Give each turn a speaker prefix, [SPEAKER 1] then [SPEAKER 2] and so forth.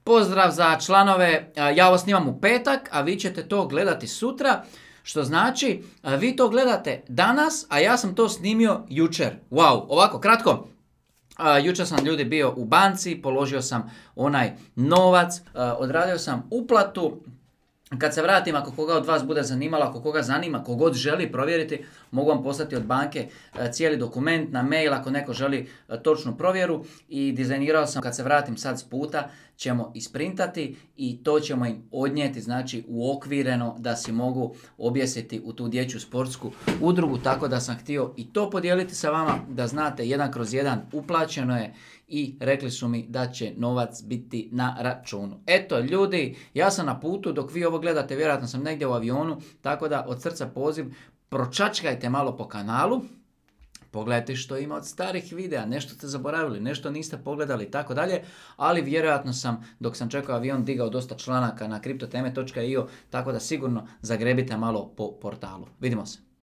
[SPEAKER 1] Pozdrav za članove, ja ovo snimam u petak, a vi ćete to gledati sutra, što znači vi to gledate danas, a ja sam to snimio jučer. Wow, ovako kratko. Jučer sam ljudi bio u banci, položio sam onaj novac, odradio sam uplatu. Kad se vratim, ako koga od vas bude zanimalo, ako koga zanima, kogod želi provjeriti, mogu vam poslati od banke cijeli dokument na mail ako neko želi točnu provjeru i dizajnirao sam, kad se vratim sad s puta, ćemo isprintati i to ćemo im odnijeti, znači uokvireno da si mogu objesiti u tu dječju sportsku udrugu, tako da sam htio i to podijeliti sa vama, da znate 1/1 uplaćeno je i rekli su mi da će novac biti na računu. Eto ljudi, ja sam na putu, dok vi ovo gledate vjerojatno sam negdje u avionu, tako da od srca poziv, pročačkajte malo po kanalu, pogledajte što ima od starih videa, nešto ste zaboravili, nešto niste pogledali i tako dalje, ali vjerojatno sam, dok sam čekao avion, digao dosta članaka na kriptoteme.io, tako da sigurno zagrebite malo po portalu. Vidimo se.